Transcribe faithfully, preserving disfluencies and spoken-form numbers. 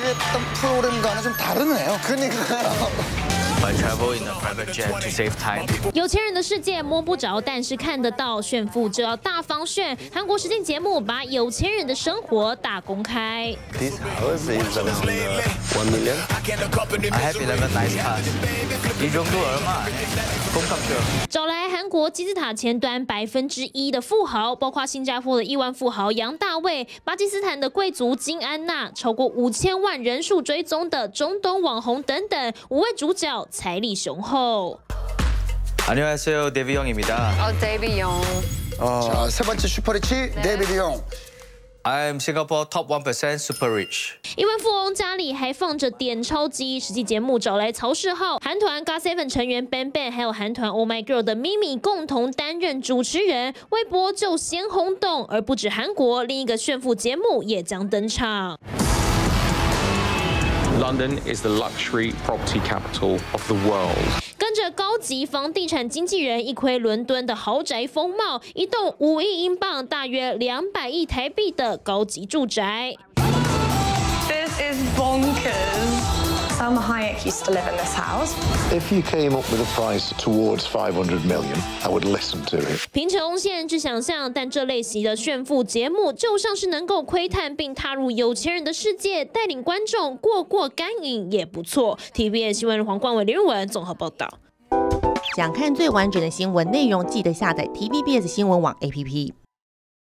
했던 프로그램과는 좀 다르네요. 그러니까요. I travel in a private jet to save time. 有钱人的世界摸不着，但是看得到。炫富就要大方炫。韩国实境节目把有钱人的生活大公开。 This house is around one million. I have eleven nice cars. 이 정도 얼마? 콩값죠. 找来韩国金字塔前端百分之一的富豪，包括新加坡的亿万富豪杨大卫、巴基斯坦的贵族金安娜，超过五千万人数追踪的中东网红等等，五位主角财力雄厚。 안녕하세요, 데뷔 형입니다. 어, 데뷔 형. 자, 세 번째 슈퍼리치 데뷔 형. I'm Singapore top one percent super rich. 亿万富翁家里还放着点钞机，实际节目找来曹世浩、韩团 G O T seven 成员 Ban Ban， 还有韩团 Oh My Girl 的咪咪共同担任主持人，微博就先轰动。而不止韩国，另一个炫富节目也将登场。 London is the luxury property capital of the world. 跟着高级房地产经纪人一窥伦敦的豪宅风貌，一栋五亿英镑，大约两百亿台币的高级住宅。 This is bonkers. Salma Hayek used to live in this house. If you came up with a price towards five hundred million, I would listen to it. 贫穷限制想象，但这类型的炫富节目就像是能够窥探并踏入有钱人的世界，带领观众过过干瘾也不错。T V B S 新闻黄冠伟、林文综合报道。 想看最完整的新闻内容，记得下载 T V B S 新闻网 A P P。